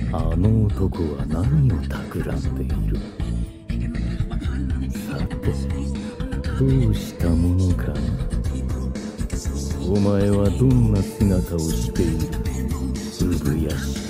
あの男は何を企んでいる。さて、どうしたものかな。お前はどんな姿をしている。産やし